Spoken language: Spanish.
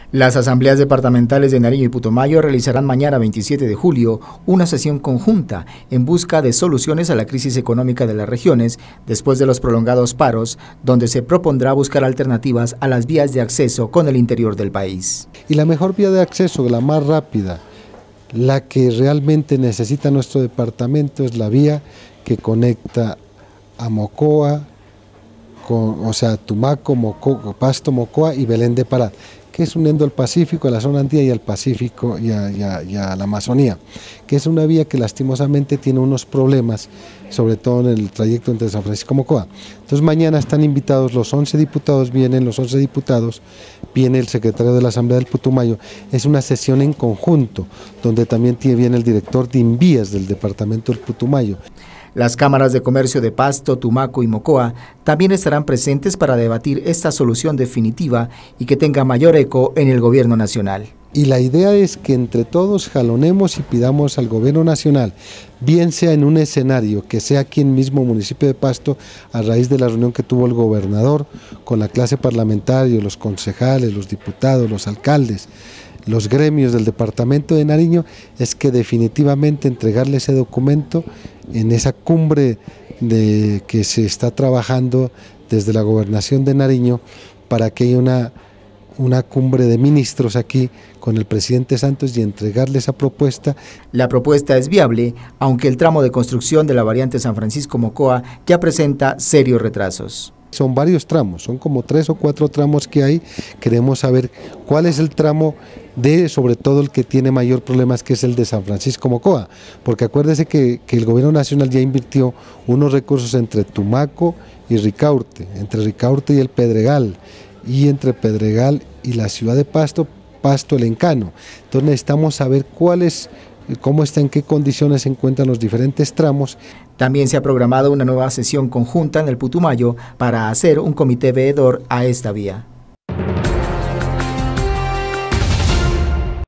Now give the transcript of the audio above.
Las asambleas departamentales de Nariño y Putumayo realizarán mañana 27 de julio una sesión conjunta en busca de soluciones a la crisis económica de las regiones después de los prolongados paros, donde se propondrá buscar alternativas a las vías de acceso con el interior del país. Y la mejor vía de acceso, la más rápida, la que realmente necesita nuestro departamento, es la vía que conecta a Mocoa, Tumaco, Pasto, Mocoa y Belén de Pará, que es uniendo el Pacífico, a la zona andina y al Pacífico y a la Amazonía, que es una vía que lastimosamente tiene unos problemas, sobre todo en el trayecto entre San Francisco y Mocoa. Entonces mañana están invitados los 11 diputados, viene el secretario de la Asamblea del Putumayo. Es una sesión en conjunto, donde también viene el director de Invías del departamento del Putumayo. Las cámaras de comercio de Pasto, Tumaco y Mocoa también estarán presentes para debatir esta solución definitiva y que tenga mayor eco en el gobierno nacional. Y la idea es que entre todos jalonemos y pidamos al gobierno nacional, bien sea en un escenario que sea aquí en mismo municipio de Pasto, a raíz de la reunión que tuvo el gobernador con la clase parlamentaria, los concejales, los diputados, los alcaldes, los gremios del departamento de Nariño, es que definitivamente entregarle ese documento en esa cumbre que se está trabajando desde la gobernación de Nariño para que haya una cumbre de ministros aquí con el presidente Santos y entregarle esa propuesta. La propuesta es viable, aunque el tramo de construcción de la variante San Francisco-Mocoa ya presenta serios retrasos. Son varios tramos, son como 3 o 4 tramos que hay. Queremos saber cuál es el tramo sobre todo el que tiene mayor problemas, que es el de San Francisco-Mocoa, porque acuérdese que el gobierno nacional ya invirtió unos recursos entre Tumaco y Ricaurte, entre Ricaurte y el Pedregal, y entre Pedregal y la ciudad de Pasto, el Encano. Entonces necesitamos saber en qué condiciones se encuentran los diferentes tramos. También se ha programado una nueva sesión conjunta en el Putumayo para hacer un comité veedor a esta vía.